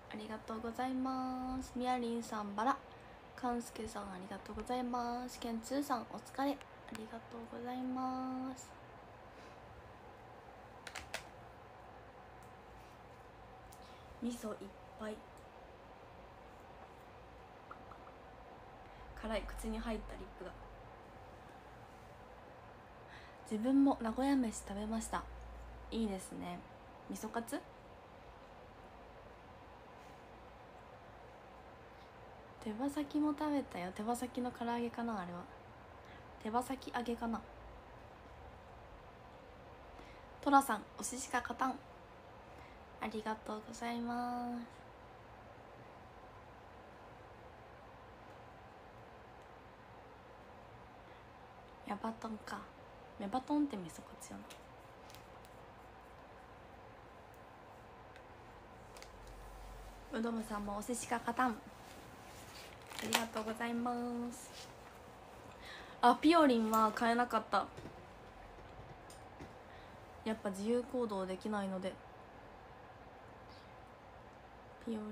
ありがとうございます。みやりんさんバラ、かんすけさんありがとうございます。けんつーさんお疲れ、ありがとうございます。味噌いっぱい、辛い、口に入ったリップが。自分も名古屋飯食べました。いいですね。味噌カツ、手羽先も食べたよ。手羽先の唐揚げかな、あれは手羽先揚げかな。トラさんおししか勝たん、ありがとうございます。ヤバトンか。ヤバトンって味噌カツよな。うどむさんもおせしか勝たん、ありがとうございます。あ、ピオリンは買えなかった。やっぱ自由行動できないので。ピオリンは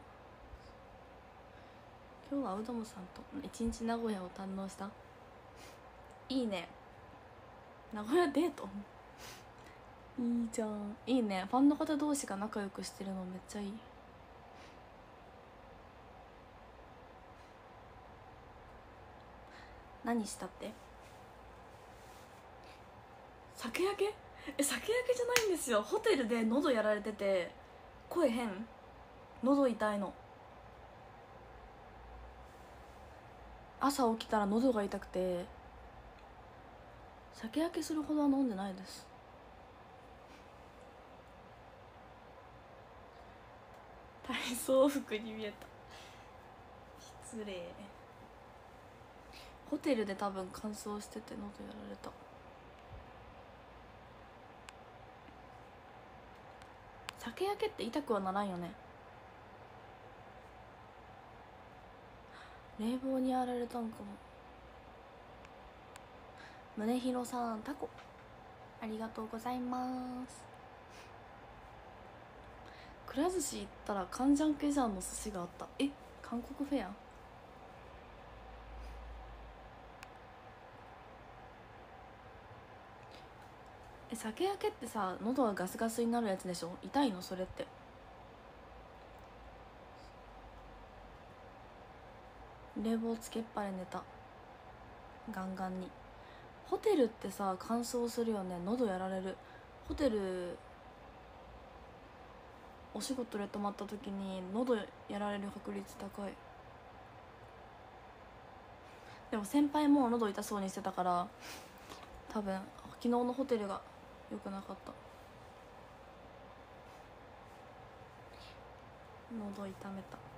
今日はうどむさんと一日名古屋を堪能した。いいね、名古屋デートいいじゃん。いいね、ファンの方同士が仲良くしてるのめっちゃいい。何したって。酒焼け、酒焼けじゃないんですよ。ホテルで喉やられてて声変、喉痛いの。朝起きたら喉が痛くて、酒焼けするほどは飲んでないです。体操服に見えた、失礼。ホテルで多分乾燥してて喉やられた。酒焼けって痛くはならんよね。冷房にやられたんかも。宗弘さんタコありがとうございます。くら寿司行ったらカンジャンケジャンの寿司があった。韓国フェア。酒焼けってさ、喉がガスガスになるやつでしょ。痛いのそれって。冷房つけっぱで寝た、ガンガンに。ホテルってさ乾燥するよね、喉やられる。ホテルお仕事で泊まった時に喉やられる確率高い。でも先輩も喉痛そうにしてたから、多分昨日のホテルが良くなかった。喉痛めた。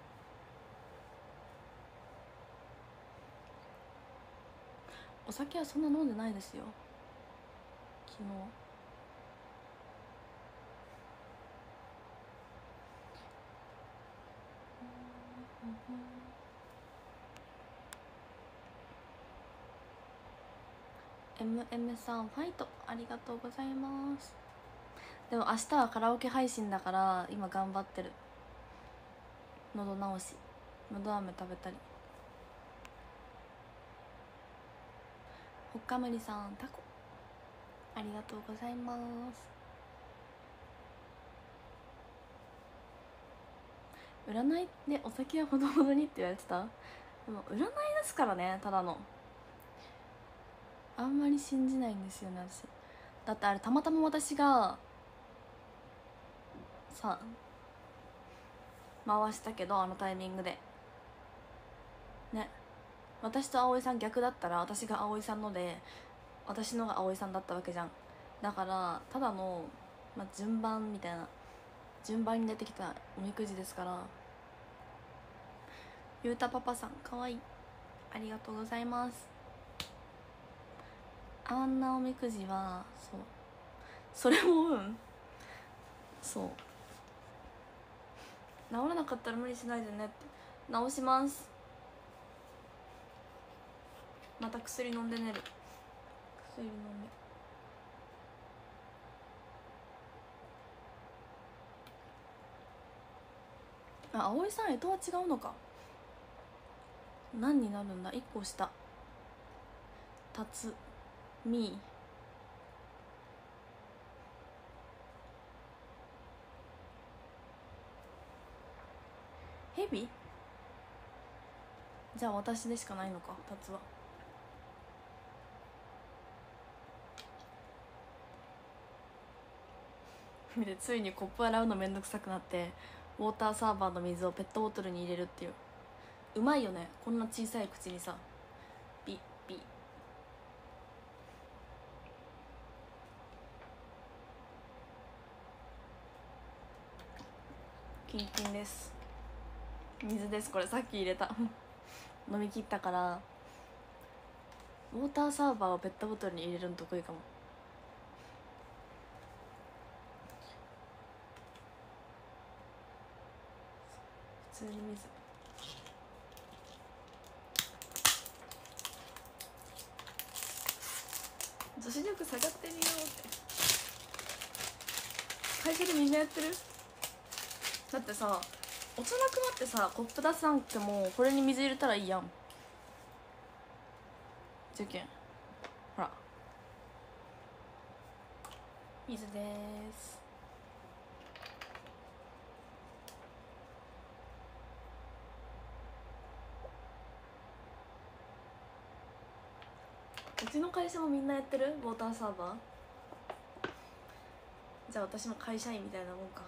お酒はそんな飲んでないですよ昨日。MM さんファイトありがとうございます。でも明日はカラオケ配信だから今頑張ってる。喉直し、喉飴食べたり。ほっかむりさんタコありがとうございます。占いでお酒はほどほどにって言われてた。でも占いですからね、ただの。あんまり信じないんですよね私。だってあれたまたま私がさ回したけど、あのタイミングでね、私と葵さん逆だったら私が葵さんので私のが葵さんだったわけじゃん。だからただの、順番みたいな、順番に出てきたおみくじですから。ゆうたパパさんかわいい、ありがとうございます。あんなおみくじはそうそれもそう治らなかったら無理しないでねって。治します。また薬飲んで寝る。薬飲んで。 あ、葵さん干支は違うのか。何になるんだ。1個下たつみ。ヘビ。じゃあ私でしかないのか、たつは。でついにコップ洗うのめんどくさくなってウォーターサーバーの水をペットボトルに入れるっていう。うまいよね、こんな小さい口にさ。ピッピッ。キンキンです。水です。これさっき入れた飲み切ったから。ウォーターサーバーをペットボトルに入れるの得意かも。普通に水。女子力下がってるよって。会社でみんなやってる。だってさ、幼くなってさ、コップ出さなくてもこれに水入れたらいいやん。受験ほら水です。うちの会社もみんなやってるウォーターサーバー。じゃあ私も会社員みたいなもんか。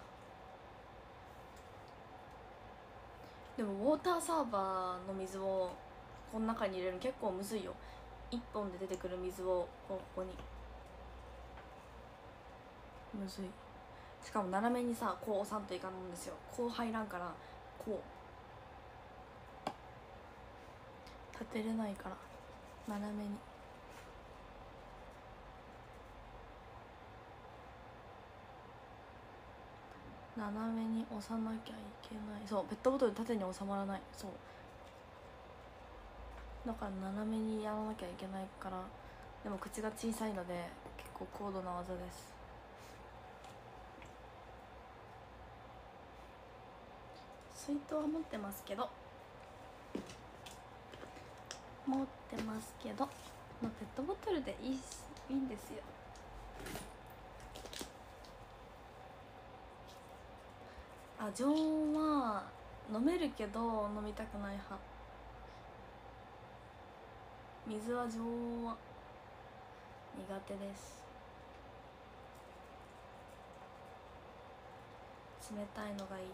でもウォーターサーバーの水をこの中に入れるの結構むずいよ。1本で出てくる水をここに。むずい。しかも斜めにさ、こう押さんといかんんですよ。こう入らんから、こう立てれないから、斜めに。斜めに押さなきゃいけない。そう、ペットボトル縦に収まらない。そうだから斜めにやらなきゃいけないから。でも口が小さいので結構高度な技です。水筒は持ってますけどまあ、ペットボトルでいいんですよ。あ、常温は飲めるけど飲みたくない派。水は常温は苦手です。冷たいのがいい。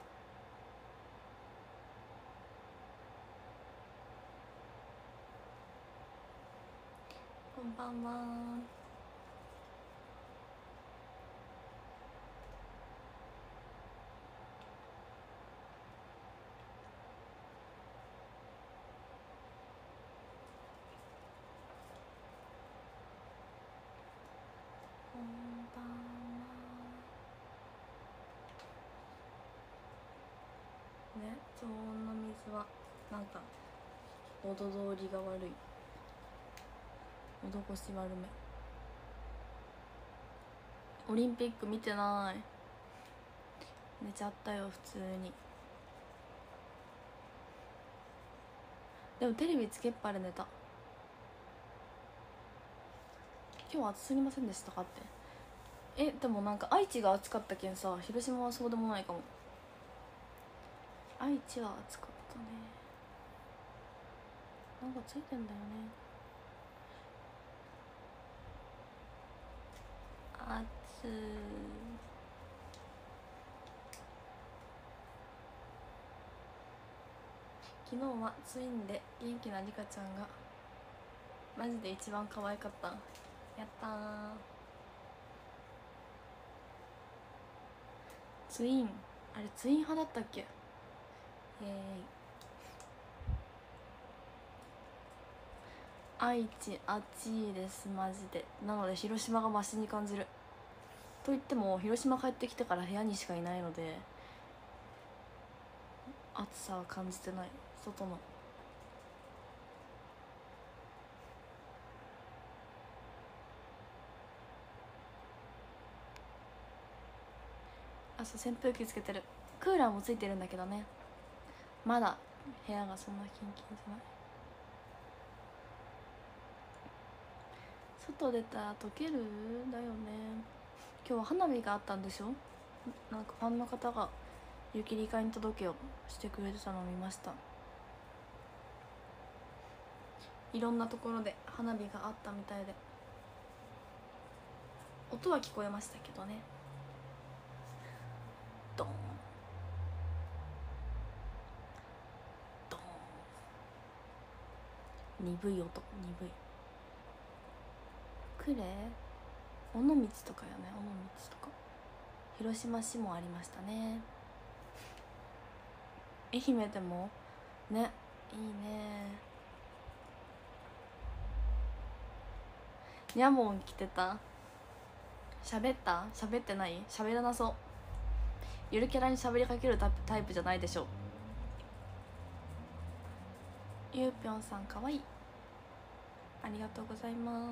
こんばんは。こんばんは。ね、常温の水はなんか喉通りが悪い。喉越し悪め。オリンピック見てない。寝ちゃったよ普通に。でもテレビつけっぱで寝た。今日は暑すぎませんでしたかって。でもなんか愛知が暑かったけんさ、広島はそうでもないかも。愛知は暑かったね。なんかついてんだよね。暑い。昨日はツインで元気なリカちゃんがマジで一番可愛かった。やったー。ツイン、あれツイン派だったっけ。イエーイ。愛知暑いですマジで。なので広島がマシに感じる。といっても広島帰ってきてから部屋にしかいないので暑さは感じてない。外のそう、扇風機つけてる。 クーラーもついてるんだけどね、まだ部屋がそんなキンキンじゃない。外出たら溶けるだよね。今日は花火があったんでしょ。なんかファンの方が雪理解に届けをしてくれてたのを見ました。いろんなところで花火があったみたいで、音は聞こえましたけどね。ドーンドーン、鈍い音、鈍い。呉、尾道とかよね、尾道とか。広島市もありましたね。愛媛でもね、いいね。ニャモン来てた。喋った？喋ってない？喋らなそう。ゆるキャラに喋りかけるタイプじゃないでしょ。ゆうぴょんさんかわいい、ありがとうございます。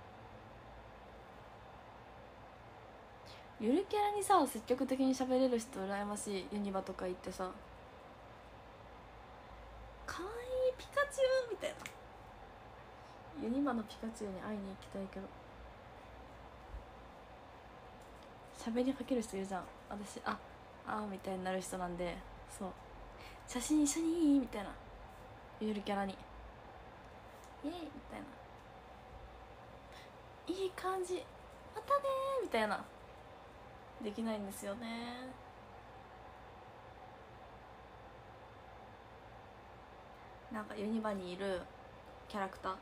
ゆるキャラにさ積極的に喋れる人羨ましい。ユニバとか行ってさ、かわいいピカチュウみたいな。ユニバのピカチュウに会いに行きたいけど、喋りかける人いるじゃん。私みたいになる人なんで、そう、写真一緒にいいみたいな、ゆるキャラにイエーイみたいな、いい感じ、またねみたいな、できないんですよね。なんかユニバにいるキャラクター、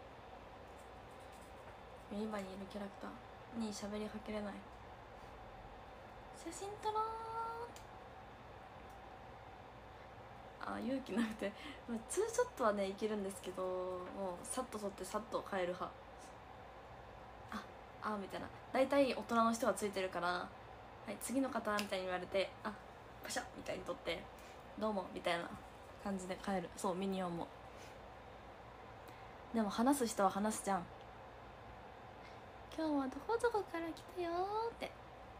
ユニバにいるキャラクターに喋りかけれない。写真撮ろう。勇気なくて、ツーショットはねいけるんですけど、もうさっと撮ってさっと帰る派。みたいな、大体大人の人はついてるから、はい、次の方みたいに言われて、パシャみたいに撮って、どうもみたいな感じで帰る。そう、ミニオンも。でも話す人は話すじゃん。今日はどこどこから来たよーって。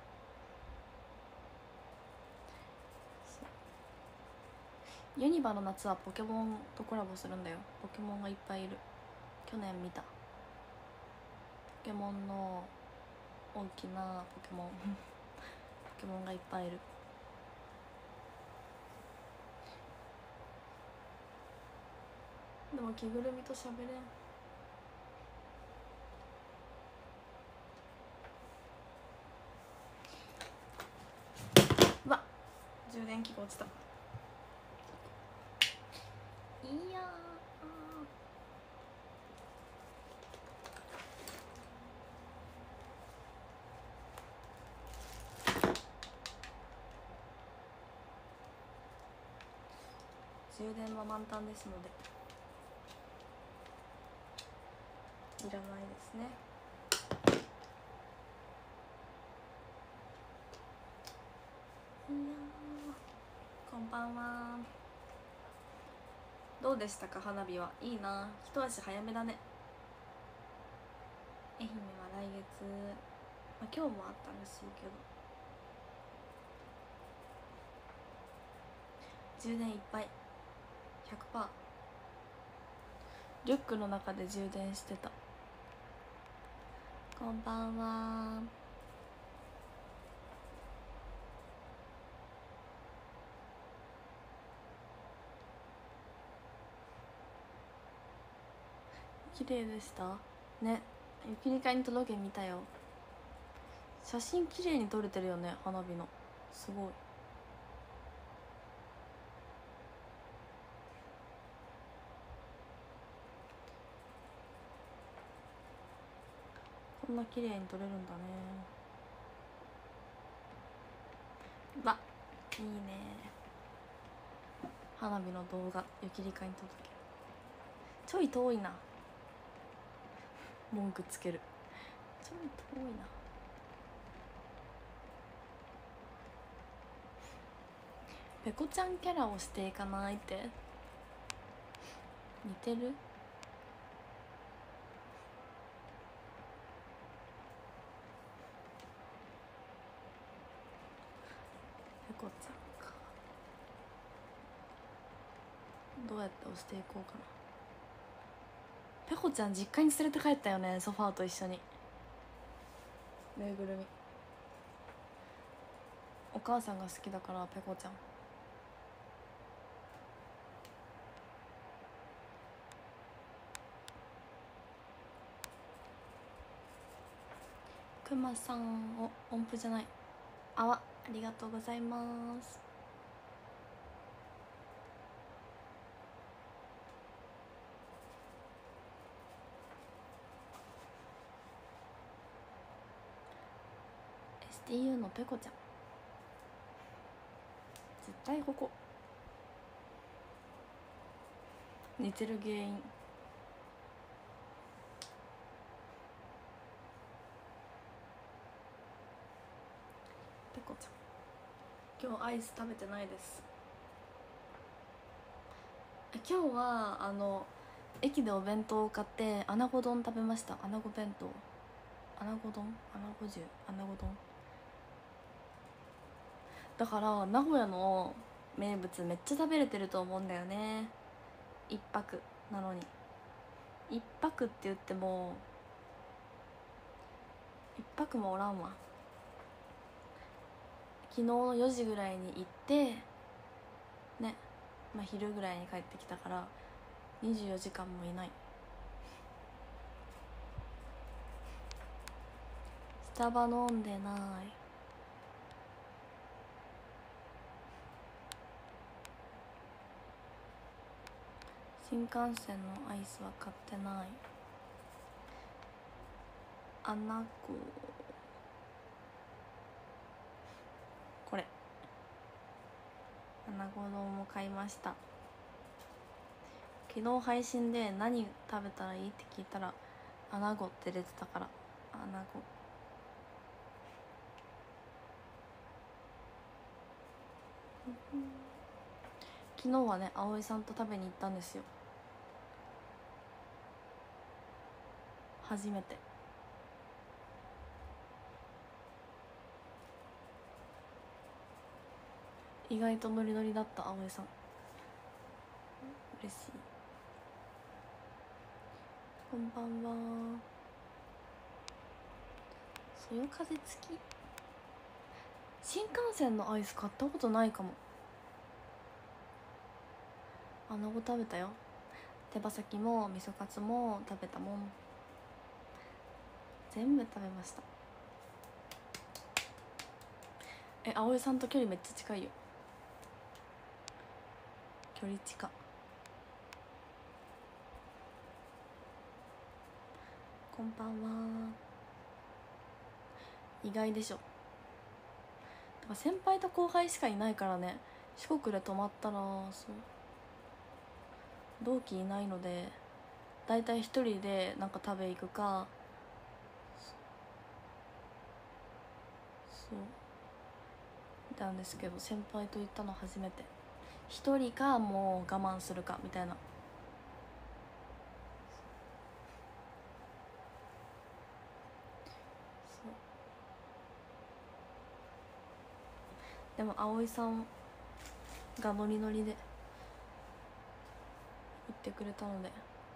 ユニバの夏はポケモンとコラボするんだよ。ポケモンがいっぱいいる。去年見た。ポケモンの大きなポケモンポケモンがいっぱいいる。でも着ぐるみと喋れん。うわ、充電器が落ちた。いや充電は満タンですのでいらないですね。いやこんばんは。どうでしたか花火は。いいな、一足早めだね。愛媛は来月、今日もあったらしいけど。充電いっぱい 100%。 リュックの中で充電してた。こんばんは。綺麗でしたね。雪理解に届け見たよ。写真綺麗に撮れてるよね、花火の。すごい。こんな綺麗に撮れるんだね。わ、いいね。花火の動画雪理解に届け。ちょい遠いな。文句つける。ちょい遠いな。ペコちゃんキャラをしていかないって。似てる？ペコちゃんか。 どうやって押していこうかな。ペコちゃん実家に連れて帰ったよね、ソファーと一緒に。ぬいぐるみお母さんが好きだから。ペコちゃんくまさんを音符じゃないありがとうございます。STU のペコちゃん絶対ここ似てる原因。ペコちゃん今日アイス食べてないです。今日は駅でお弁当を買って穴子丼食べました。穴子弁当、穴子丼、穴子重、穴子丼だから。名古屋の名物めっちゃ食べれてると思うんだよね。一泊なのに。一泊って言っても一泊もおらんわ。昨日の4時ぐらいに行ってね、まあ昼ぐらいに帰ってきたから24時間もいない。スタバ飲んでない。新幹線のアイスは買ってない。アナゴこれ穴子丼も買いました。昨日配信で何食べたらいいって聞いたら穴子って出てたから穴子。昨日はね葵さんと食べに行ったんですよ。初めて。意外とノリノリだった葵さん。嬉しい。こんばんは。そよ風付き。新幹線のアイス買ったことないかも。穴子食べたよ。手羽先も味噌カツも食べたもん。全部食べました。葵さんと距離めっちゃ近いよ。距離近。こんばんは。意外でしょ。だから先輩と後輩しかいないからね。四国で泊まったらそう同期いないのでだいたい一人でなんか食べ行くか。そうなんですけど先輩と行ったの初めて。一人かもう我慢するかみたいな。でも葵さんがノリノリで言ってくれたので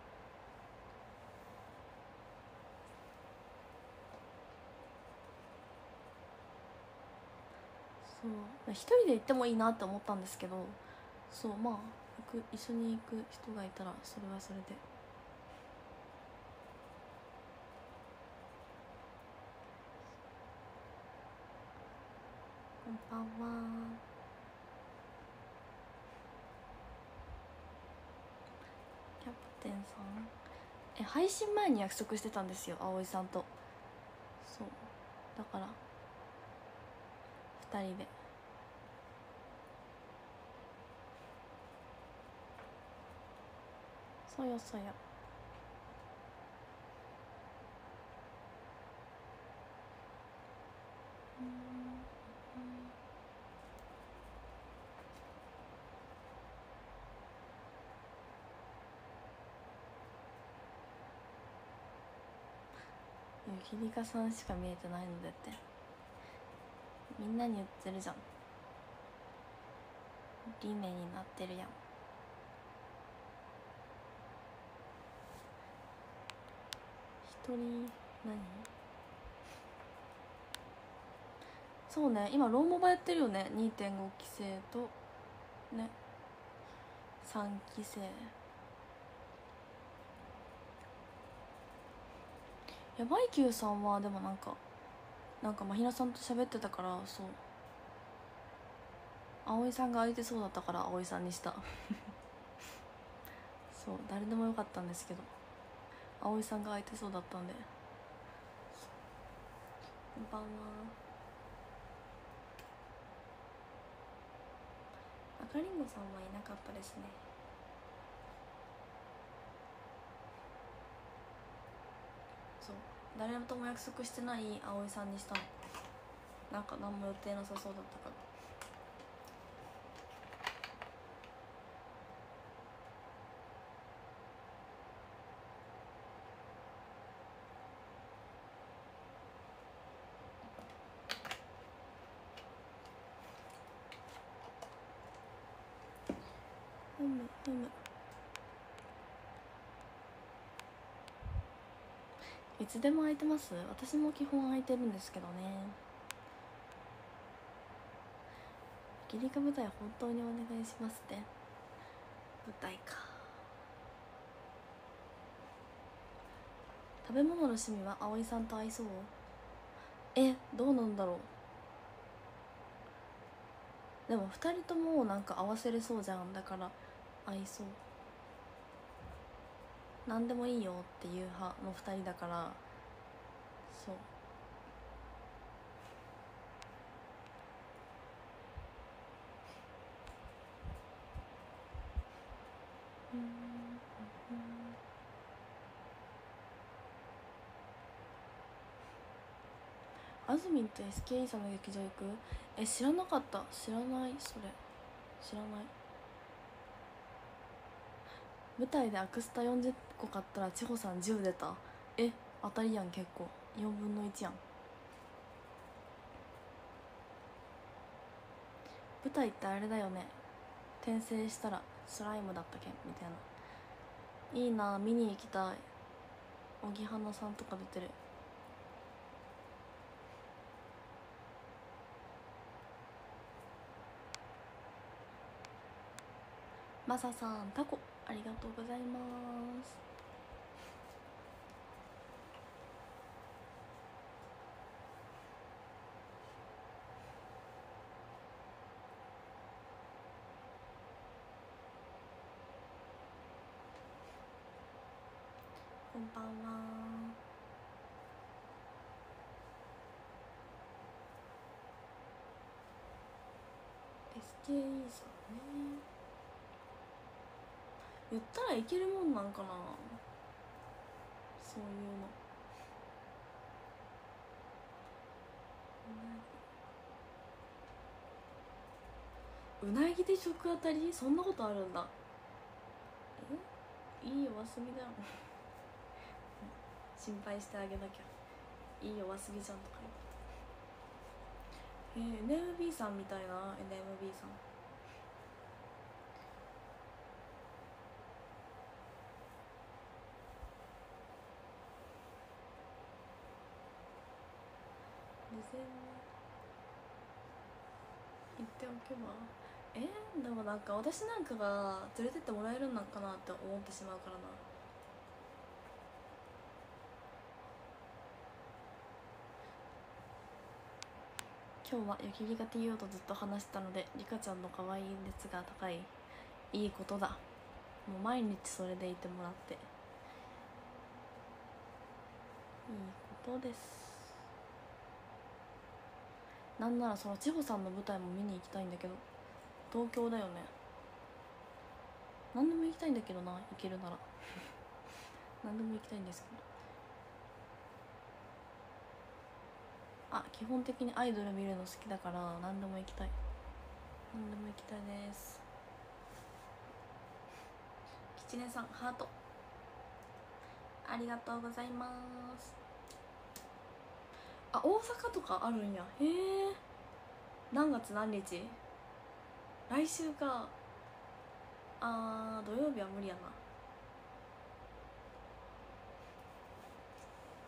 そう一人で行ってもいいなって思ったんですけど、そうまあ一緒に行く人がいたらそれはそれで。こんばんは。キャプテンさん配信前に約束してたんですよ葵さんと。そうだから2人で。そよそよ。ゆきりかさんしか見えてないのでってみんなに言ってるじゃん。リメになってるやん。 人何そうね、今ローモバやってるよね。 2.5 期生とね3期生。やばい Q さんはでもなんかまひなさんと喋ってたから、そう葵さんが空いてそうだったから葵さんにしたそう誰でもよかったんですけど葵さんが空いてそうだったんで。こんばんは。赤りんごさんはいなかったですね。そう誰とも約束してない葵さんにしたの。なんか何も予定なさそうだったから。ふむふむ。いつでも空いてます。私も基本空いてるんですけどね。ギリカ舞台本当にお願いしますって。舞台か。食べ物の趣味は葵さんと合いそう。どうなんだろう。でも2人ともなんか合わせれそうじゃん。だから合いそう。何でもいいよっていう派の2人だから。そうあずみんと SKE さんの劇場行く？知らなかった。知らない。それ知らない。舞台でアクスタ40個買ったら千穂さん10出た。当たりやん。結構4分の1やん。舞台ってあれだよね、転生したらスライムだったけんみたいな。いいな、見に行きたい。小木花さんとか出てる。マサさんタコありがとうございます。こんばんは。SKE さんね、言ったらいけるもんなんかな、そういうの。うなぎで食当たり、そんなことあるんだ。いいお遊びだよ心配してあげなきゃ。いいお遊びじゃんとか言って。NMB さんみたいな。 NMB さん事前に言っておけば。でもなんか私なんかが連れてってもらえるんなんかなって思ってしまうからな。今日は雪りが TO とずっと話したので、リカちゃんの可愛い熱が高い。いいことだ。もう毎日それでいてもらっていいことです。なんならその千穂さんの舞台も見に行きたいんだけど、東京だよね。何でも行きたいんだけどな、行けるなら何でも行きたいんですけど、基本的にアイドル見るの好きだから何でも行きたい。何でも行きたいです。きちねさんハートありがとうございます。大阪とかあるんや。へえ。何月何日？来週か。土曜日は無理やな。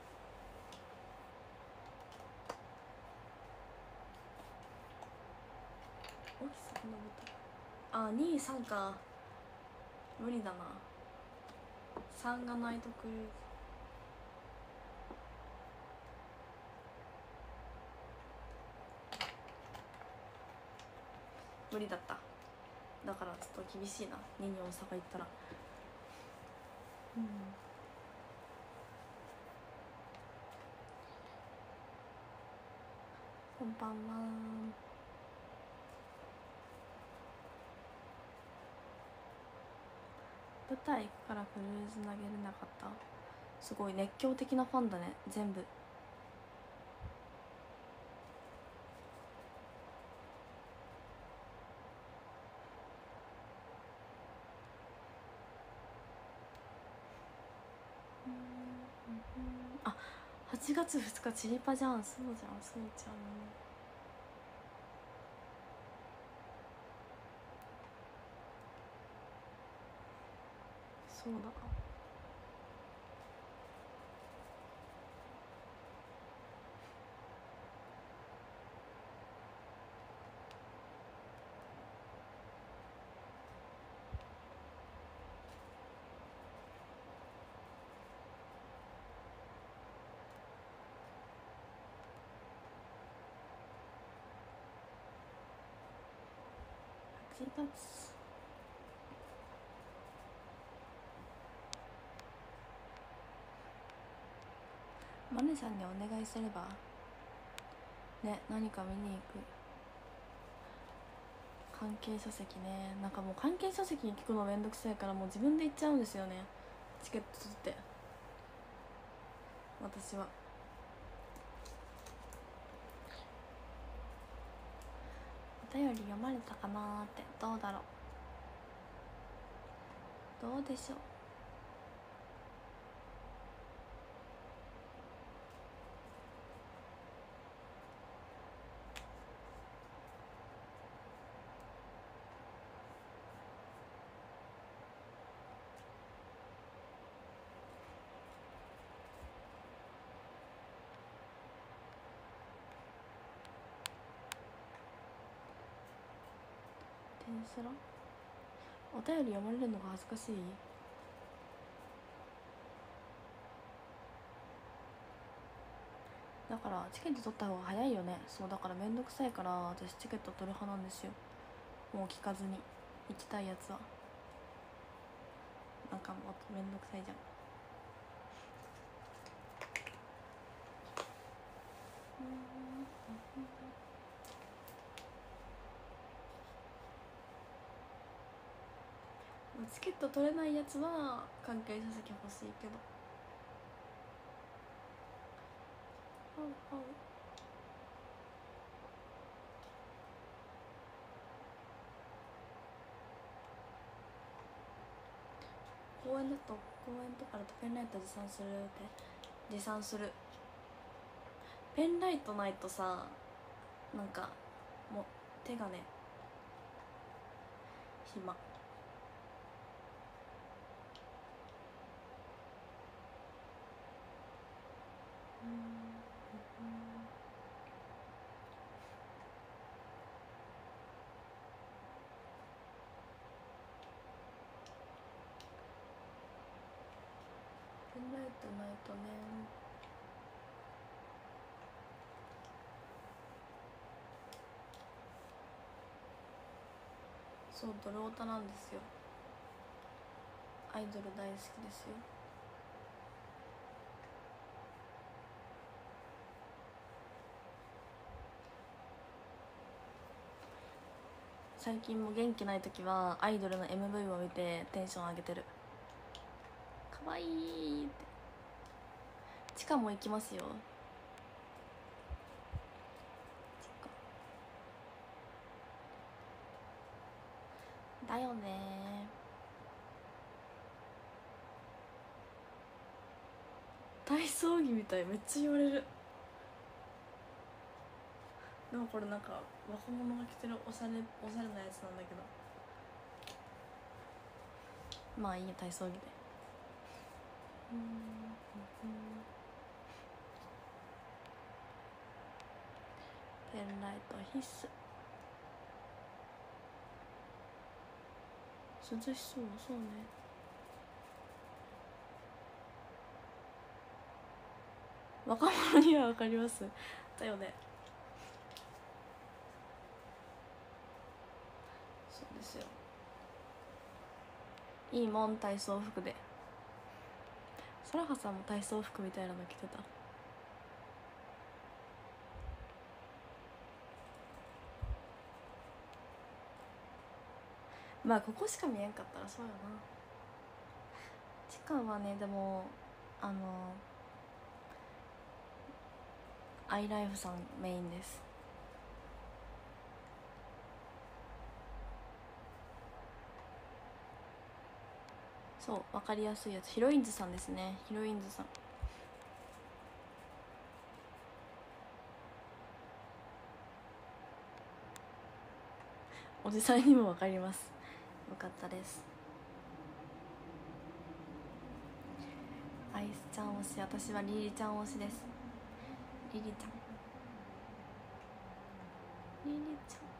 あ、2位3か。無理だな。3がナイトクルーズ。無理だった。だからちょっと厳しいな、2に大阪行ったら。うん。こんばんは。舞台行くからクルーズ投げれなかった。すごい熱狂的なファンだね、全部。あ、8月2日チリパじゃん。そうじゃん、そうじゃん。そうだ。8月。マネさんにお願いすればね。何か見に行く。関係書籍ね。なんかもう関係書籍に聞くのめんどくさいから、もう自分で行っちゃうんですよね、チケット取って。私はお便り読まれたかなーって。どうだろう、どうでしょう。テンスラお便り読まれるのが恥ずかしい。だからチケット取った方が早いよね。そうだからめんどくさいから私チケット取る派なんですよ。もう聞かずに行きたいやつは。なんかもうめんどくさいじゃん。チケット取れないやつは関係書籍欲しいけど。公園とかだとペンライト持参するって。持参する。ペンライトないとさ、なんかもう手がね暇。ペンライトないとね。そう、ドルオタなんですよ。アイドル大好きですよ。最近も元気ない時はアイドルの MV を見てテンション上げてる。かわいいって。地下も行きますよ。だよね。体操着みたい、めっちゃ言われる。でもこれなんか若者が着てるおしゃれなやつなんだけど、まあいいや、体操着で。ペンライト必須。 涼しそう。そうね。若者には分かりますだよね。そうですよ。いいもん、体操服で。そらはさんも体操服みたいなの着てた。まあここしか見えんかったらそうよな。時間はね、でもアイライフさんメインです。そう、分かりやすいやつ。ヒロインズさんですね。ヒロインズさん。おじさんにも分かります。よかったです。アイスちゃん推し。私はリリちゃん推しです。リリちゃん、リリちゃん。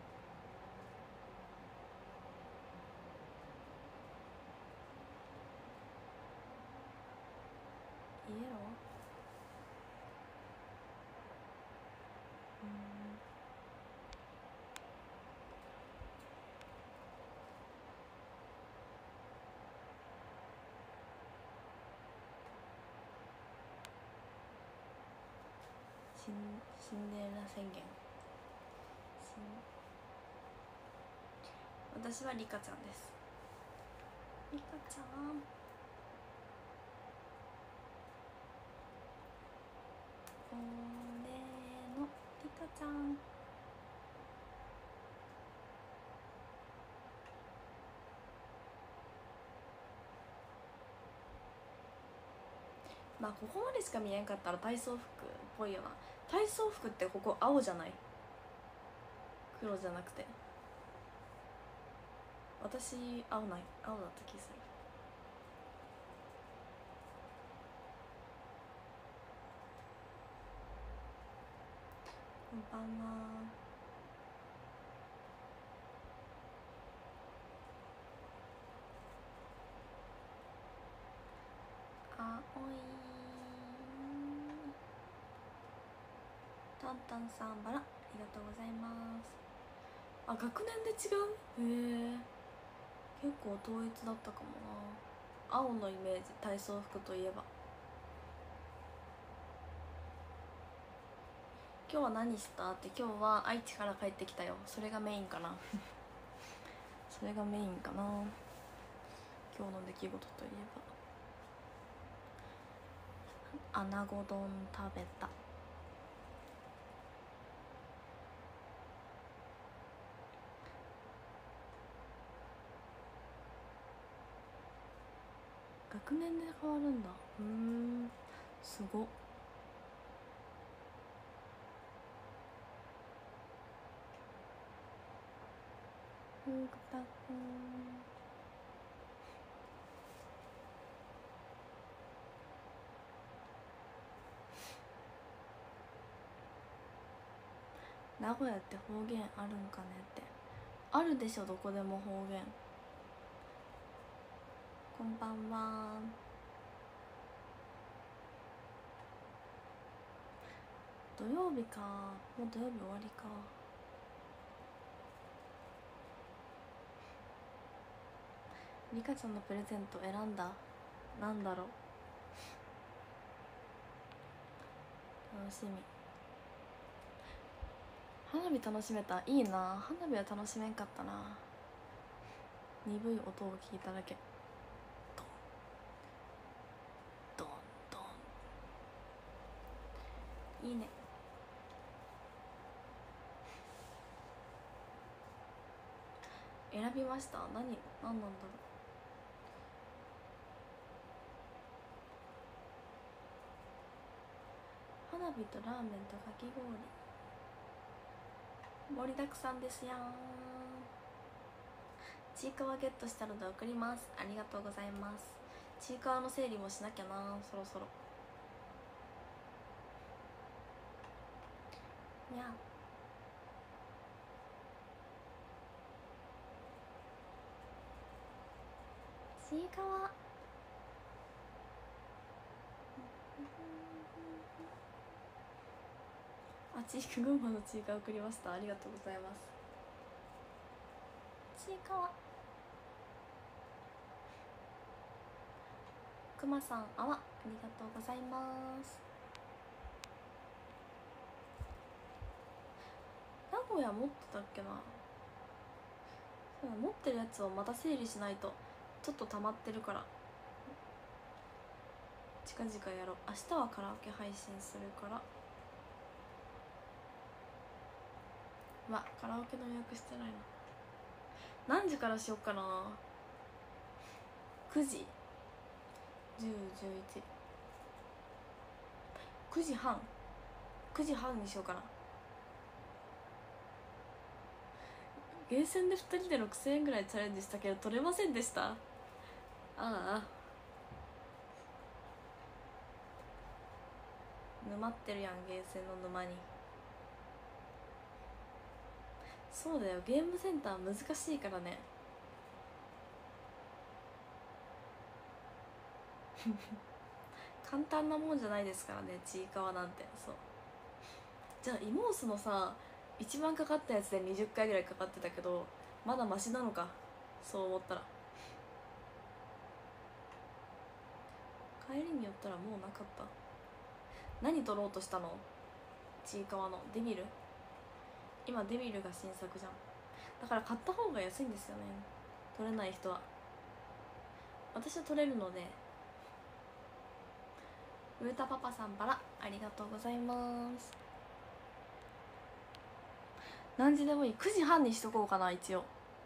イエロー。シンデレラ宣言。私はリカちゃんです。リカちゃん、俺のリカちゃん。まあここまでしか見えんかったら体操服っぽいよな。体操服ってここ青じゃない？黒じゃなくて。私青だった気する。こんばんは。青いタンタンさん、バラありがとうございます。あ、学年で違う。へえ、結構統一だったかもな。青のイメージ、体操服といえば。今日は何したって。今日は愛知から帰ってきたよ。それがメインかなそれがメインかな、今日の出来事といえば。穴子丼食べた。学年で変わるんだ。すごっ。ふうたくん、名古屋って方言あるんかねって。あるでしょ、どこでも方言。こんばんは。土曜日か。もう土曜日終わりか。リカちゃんのプレゼント選んだ。なんだろう。楽しみ。花火楽しめた。いいな。花火は楽しめんかったな。鈍い音を聞いただけ。ドンドンドン。いいね。選びました。何なんだろう。花火とラーメンとかき氷、盛りだくさんですやん。ちいかわゲットしたので送ります。ありがとうございます。ちいかわの整理もしなきゃな、そろそろ。にゃ。 ちいかわ群馬のちいかわ送りました。ありがとうございます。ちいかわくまさんあわ、ありがとうございます。名古屋持ってたっけな。持ってるやつをまた整理しないとちょっと溜まってるから、近々やろう。明日はカラオケ配信するから。カラオケの予約してないな。何時からしよっかな。9時10、11、9時半にしようかな。ゲーセンで2人で6000円ぐらいチャレンジしたけど取れませんでした。沼ってるやん、ゲーセンの沼に。そうだよ、ゲームセンター難しいからね。簡単なもんじゃないですからね、ちいかわなんて。そうじゃあイモースのさ、一番かかったやつで20回ぐらいかかってたけど、まだマシなのか、そう思ったら。帰りに寄ったらもうなかった。何取ろうとしたの？ちいかわのデビル。今デビルが新作じゃん。だから買った方が安いんですよね、取れない人は。私は取れるので。ウータパパさんからありがとうございます。何時でもいい。9時半にしとこうかな。一応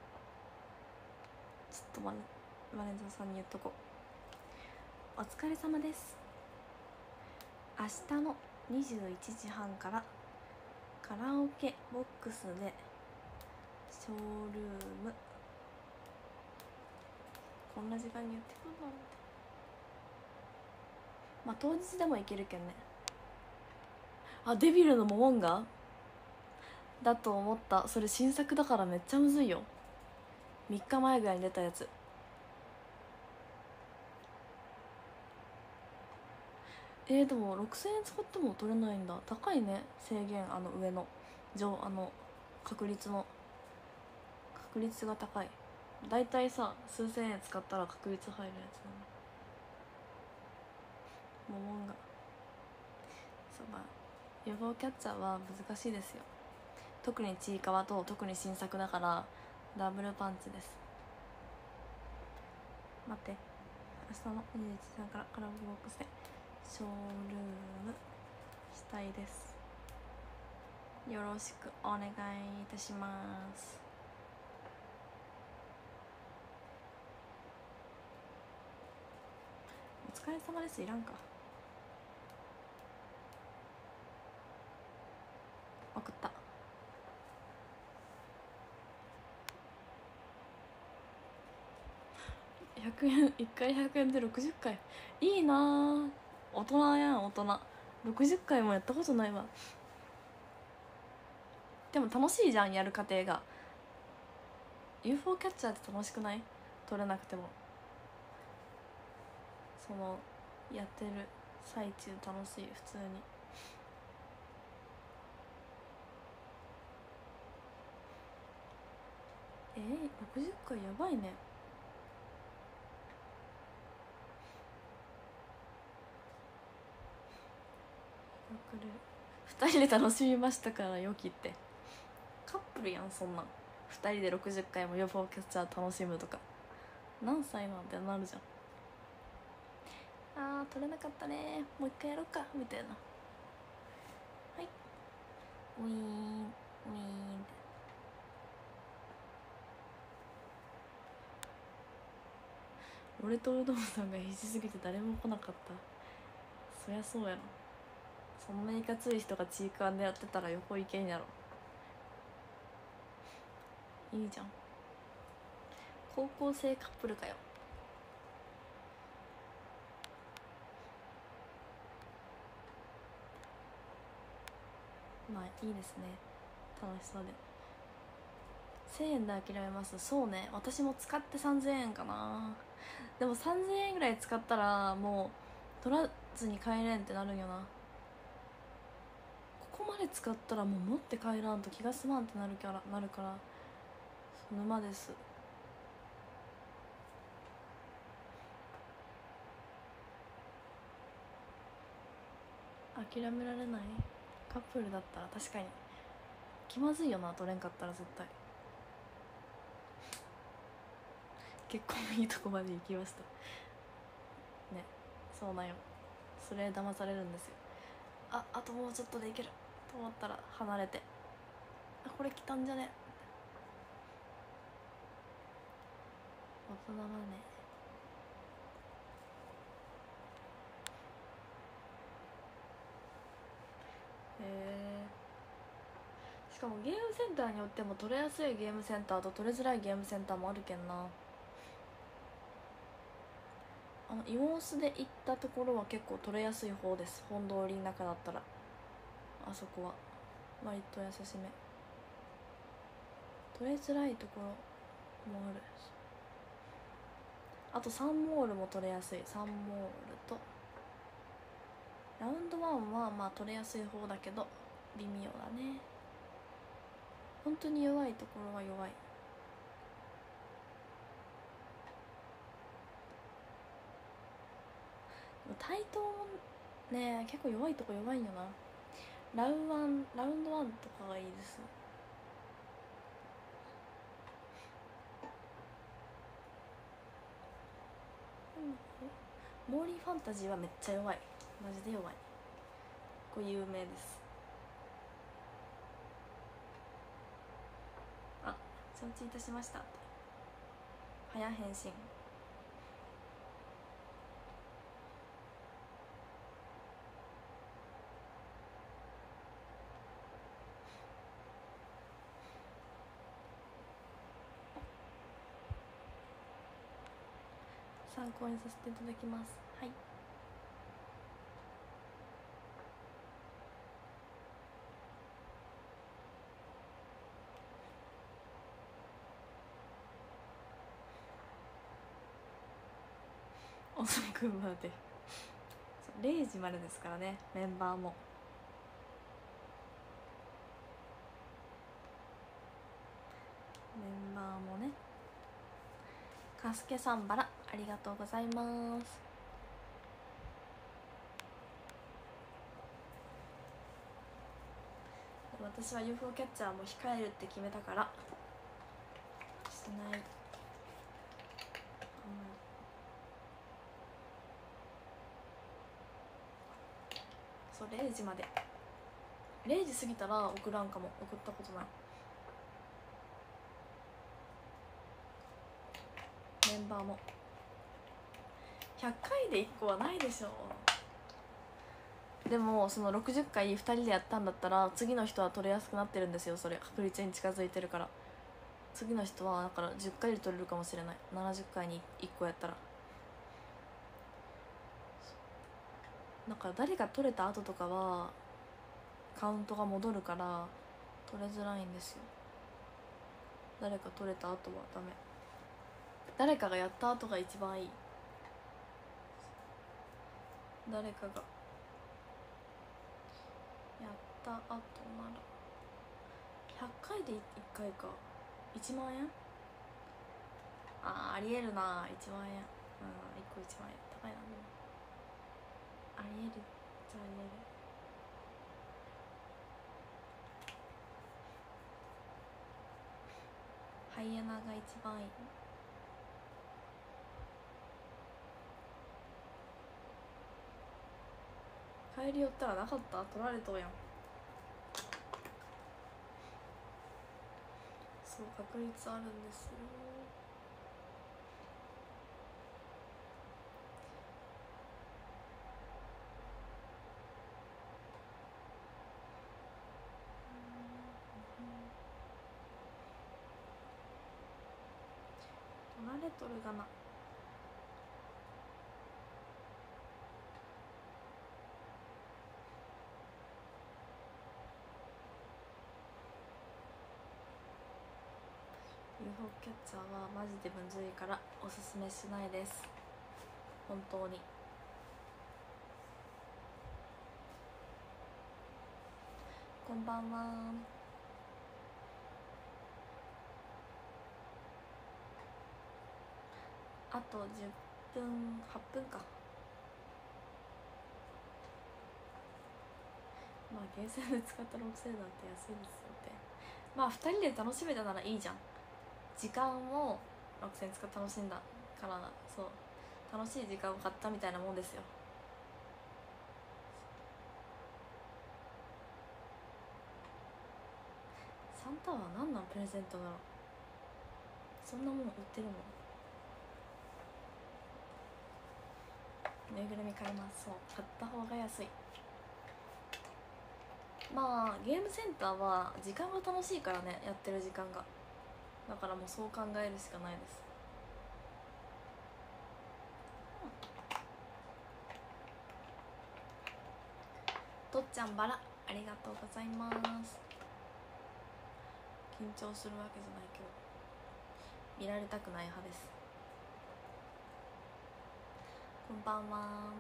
ちょっとマネージャーさんに言っとこう。お疲れ様です。明日の21時半からカラオケボックスでショールーム。こんな時間に言ってくるなんて。当日でもいけるけんね。デビルのモモンガだと思った。それ新作だからめっちゃむずいよ。3日前ぐらいに出たやつ。でも6000円使っても取れないんだ。高いね、制限。上の確率が高い。だいたいさ、数千円使ったら確率入るやつだね。モモンガ。予防キャッチャーは難しいですよ。特にちいかわと特に新作だからダブルパンチです。待って、明日の21時半からカラオケボックスでショールームしたいです。よろしくお願いいたします。お疲れ様です。いらんか。送った。100円、1回100円で60回。いいなぁ。大人やん、大人。60回もやったことないわ。でも楽しいじゃん、やる過程が。 UFO キャッチャーって楽しくない？取れなくてもやってる最中楽しい。普通に60回やばいね。2人で楽しみましたからよきって。カップルやん、そんなん。2人で60回も UFO キャッチャー楽しむとか。何歳なんてなるじゃん。取れなかったね、もう一回やろうかみたいな。はい、ウィーンウィーン。俺とうどんさんが必死すぎて誰も来なかった。そりゃそうやろ。そんないかつい人がチーカーでやってたら横行けんやろ。いいじゃん。高校生カップルかよ。いいですね、楽しそうで。1000円で諦めます。そうね、私も使って3000円かな。 でも3000円ぐらい使ったらもう取らずに帰れんってなるんよな。ここまで使ったらもう持って帰らんと気が済まんってなるから沼です。諦められない。カップルだったら確かに気まずいよな、取れんかったら絶対。結構いいとこまで行きましたね。そうなんよ、それ騙されるんですよ。あともうちょっとでいけると思ったら離れて、これ来たんじゃね、大人だね。しかもゲームセンターによっても取れやすいゲームセンターと取れづらいゲームセンターもあるけんな。イモースで行ったところは結構取れやすい方です。本通りの中だったらあそこは割と優しめ。取れづらいところもある。あとサンモールも取れやすい。サンモールとラウンドワンはまあ取れやすい方だけど微妙だね。本当に弱いところは弱い。対等もね結構弱いとこ弱いんよな。ラウンドワンとかがいいです。モーリーファンタジーはめっちゃ弱い。マジで弱い。これ有名です。承知いたしました。早返信。参考にさせていただきます。はい。遅くまで0時までですからね、メンバーも。メンバーもね。カスケさんバラありがとうございます。私は UFO キャッチャーも控えるって決めたからしない。そう0時まで。0時過ぎたら送らんかも。送ったことない。メンバーも100回で1個はないでしょ。でもその60回2人でやったんだったら次の人は取れやすくなってるんですよ。それ確率に近づいてるから。次の人はだから10回で取れるかもしれない。70回に1個やったら。だから誰か取れた後とかはカウントが戻るから取れづらいんですよ。誰か取れた後はダメ。誰かがやった後が一番いい。誰かがやった後なら100回で1回か。1万円。ありえるな。1万円。1個1万円高いな。ありえるじゃありえる。ハイエナが一番いい。帰り寄ったらなかった。取られとうやん。そう確率あるんですよ。取られとるがな。UFO キャッチャーはマジでむずいからおすすめしないです、本当に。こんばんは。あと10分8分か。まあゲーセンで使った6000円なんて安いですよって。まあ2人で楽しめたならいいじゃん。時間を6000円使って楽しんだから、そう楽しい時間を買ったみたいなもんですよ。サンタは何のプレゼントだろう。そんなもん売ってるの。ぬいぐるみ買います。そう買った方が安い。まあゲームセンターは時間が楽しいからね、やってる時間が。だからもうそう考えるしかないです。とっちゃんバラありがとうございます。緊張するわけじゃないけど見られたくない派です。こんばんは。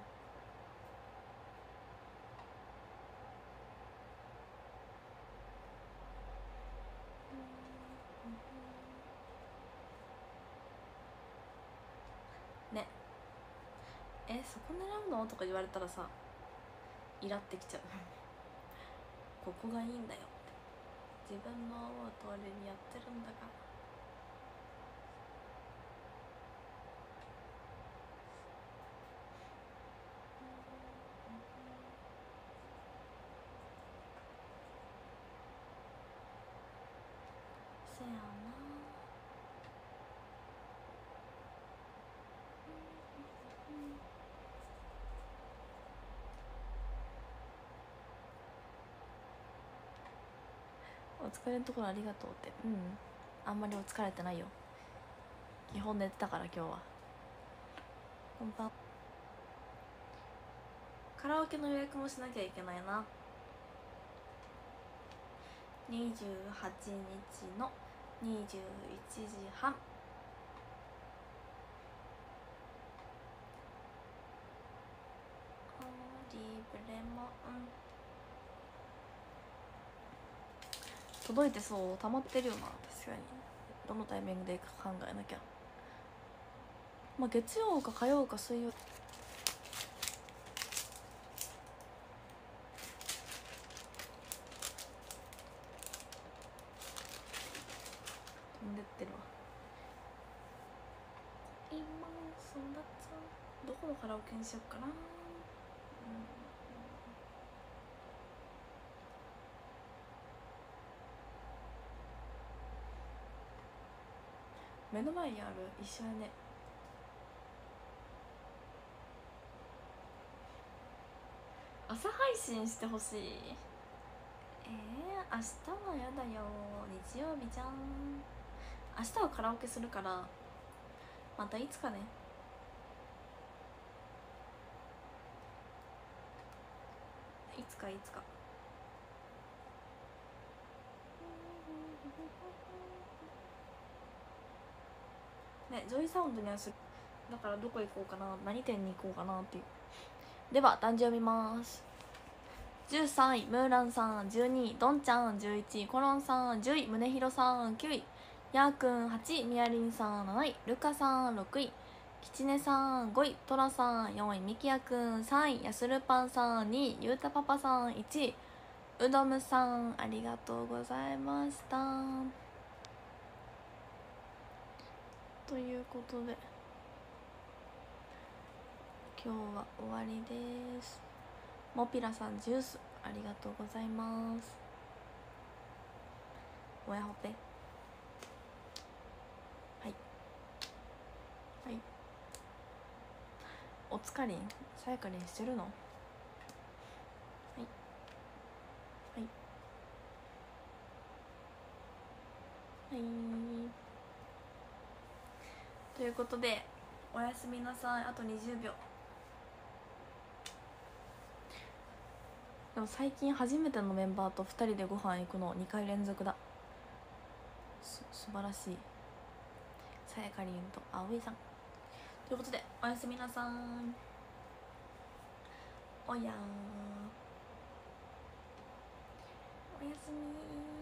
ねそこ狙うのとか言われたらさイラってきちゃうここがいいんだよって自分の思う通りにやってるんだから。せやな。お疲れのところありがとうって。あんまりお疲れてないよ。基本寝てたから今日は。こんばん。カラオケの予約もしなきゃいけないな。28日の21時半。リブレモン届いてそう。溜まってるよな。確かにどのタイミングでいくか考えなきゃ。まあ月曜か火曜か水曜。飛んでってるわ。今そんなどこのカラオケにしよっかな。目の前にある。一緒やね。朝配信してほしい。明日はやだよ。日曜日じゃん。明日はカラオケするからまたいつかね。いつかいつか。ね、ジョイサウンドにはする。だからどこ行こうかな、何店に行こうかなっていう。では漢字読みます。13位ムーランさん、12位ドンちゃん、11位コロンさん、10位宗弘さん、9位ヤーくん、8位みやりんさん、7位ルカさん、6位きちねさん、5位トラさん、4位みきやくん、3位やするぱんさん、2位ゆうたパパさん、1位うどむさん。ありがとうございました。ということで今日は終わりです。モピラさんジュースありがとうございます。おやほぺ。はいはい。おつかりんさやかりんしてるの。はいはいはい。ということでおやすみなさい。あと20秒。でも最近初めてのメンバーと2人でご飯行くの2回連続だ。素晴らしい。 さやかりんと葵さんということで、おやすみなさん。おやー、おやすみー。